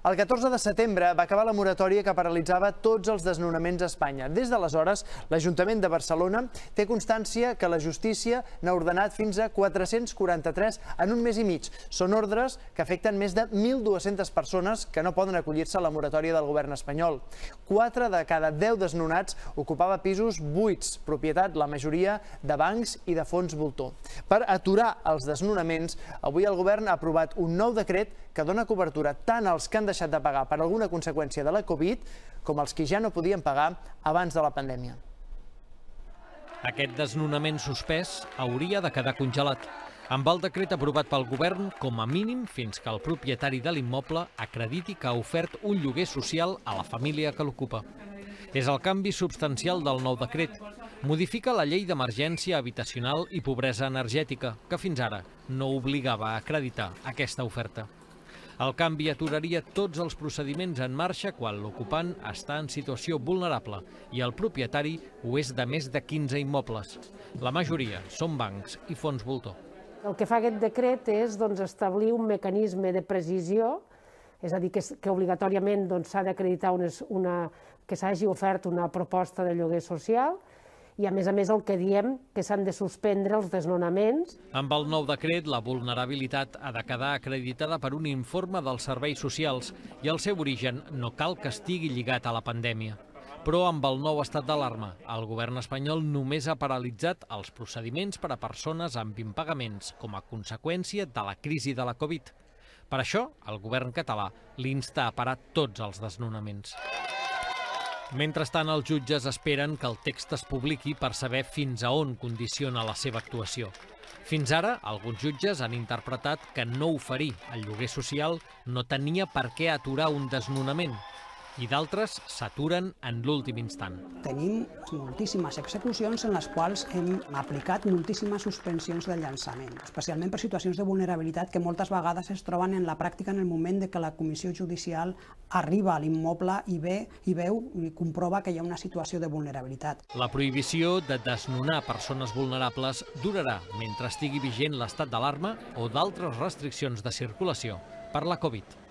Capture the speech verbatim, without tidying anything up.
El catorze de setembre va acabar la moratòria que paralitzava tots els desnonaments a Espanya. Des d'aleshores, l'Ajuntament de Barcelona té constància que la justícia n'ha ordenat fins a quatre-cents quaranta-tres en un mes i mig. Són ordres que afecten més de mil dues-centes persones que no poden acollir-se a la moratòria del govern espanyol. Quatre de cada deu desnonats ocupava pisos buits, propietat la majoria de bancs i de fons voltor. Per aturar els desnonaments, avui el govern ha aprovat un nou decret que dona cobertura tant als que han deixat de pagar per alguna conseqüència de la Covid com als que ja no podien pagar abans de la pandèmia. Aquest desnonament suspès hauria de quedar congelat. Amb el decret aprovat pel govern, com a mínim fins que el propietari de l'immoble acrediti que ha ofert un lloguer social a la família que l'ocupa. És el canvi substancial del nou decret. Modifica la llei d'emergència habitacional i pobresa energètica, que fins ara no obligava a acreditar aquesta oferta. El canvi aturaria tots els procediments en marxa quan l'ocupant està en situació vulnerable i el propietari ho és de més de quinze immobles. La majoria són bancs i fons voltor. El que fa aquest decret és doncs, establir un mecanisme de precisió, és a dir, que, que obligatòriament s'ha doncs, d'acreditar una, que s'hagi ofert una proposta de lloguer social i, a més a més, el que diem que s'han de suspendre els desnonaments. Amb el nou decret, la vulnerabilitat ha de quedar acreditada per un informe dels serveis socials i el seu origen no cal que estigui lligat a la pandèmia. Però amb el nou estat d'alarma, el govern espanyol només ha paralitzat els procediments per a persones amb impagaments com a conseqüència de la crisi de la Covid. Per això, el govern català l'insta a parar tots els desnonaments. Mentrestant, els jutges esperen que el text es publiqui per saber fins a on condiciona la seva actuació. Fins ara, alguns jutges han interpretat que no oferir el lloguer social no tenia per què aturar un desnonament, i d'altres s'aturen en l'últim instant. Tenim moltíssimes execucions en les quals hem aplicat moltíssimes suspensions de llançament, especialment per situacions de vulnerabilitat que moltes vegades es troben en la pràctica en el moment de que la comissió judicial arriba a l'immoble i ve i veu i comprova que hi ha una situació de vulnerabilitat. La prohibició de desnonar persones vulnerables durarà mentre estigui vigent l'estat d'alarma o d'altres restriccions de circulació per la Covid.